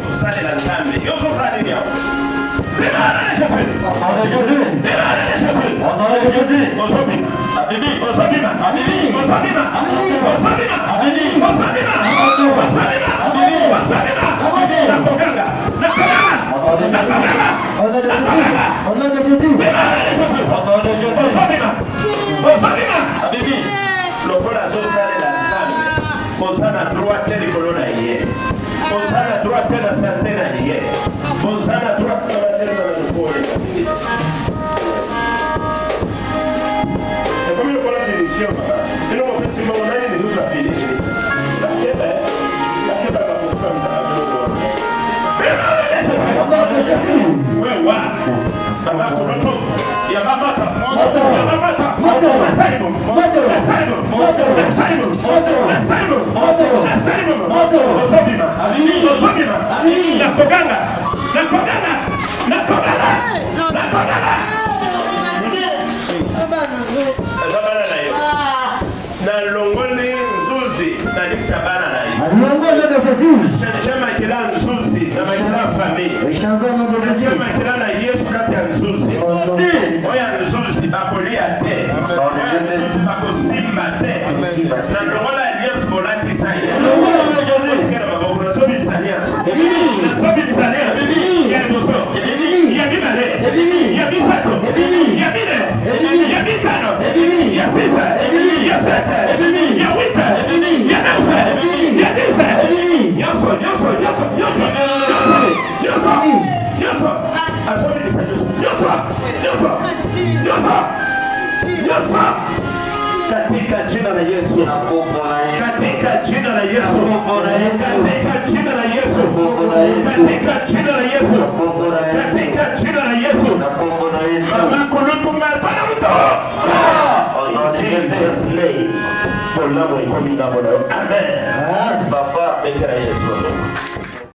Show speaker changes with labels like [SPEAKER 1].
[SPEAKER 1] usale la nzambe. Yo so sali ni yao. Bemana na Jésus. Bemana na Jésus. Osobi. Abibi. Osabima. Abibi. Osabima. Abibi. Osabima. Abibi. Osabima. Osabima. Abibi. Osabima. Abibi. Nakoganga. Nakoganga. Nakoganga. Bemana na Jésus. Osabima. Osabima. Abibi. Lokola so sali la nzambe. Bonsana droite de colonna hier. Bonsana droite de santena hier. Bonsana droite de la fuori. E come con la direzione, e non possiamo mai di usa fine. La chiesa va a fare katika jina la Yesu, katika jina la Yesu, katika jina la Yesu, katika jina la Yesu, katika jina la Yesu, mama kulutumba para mto. Jesus name, for love and coming down. Amen. Baba, make it a yes.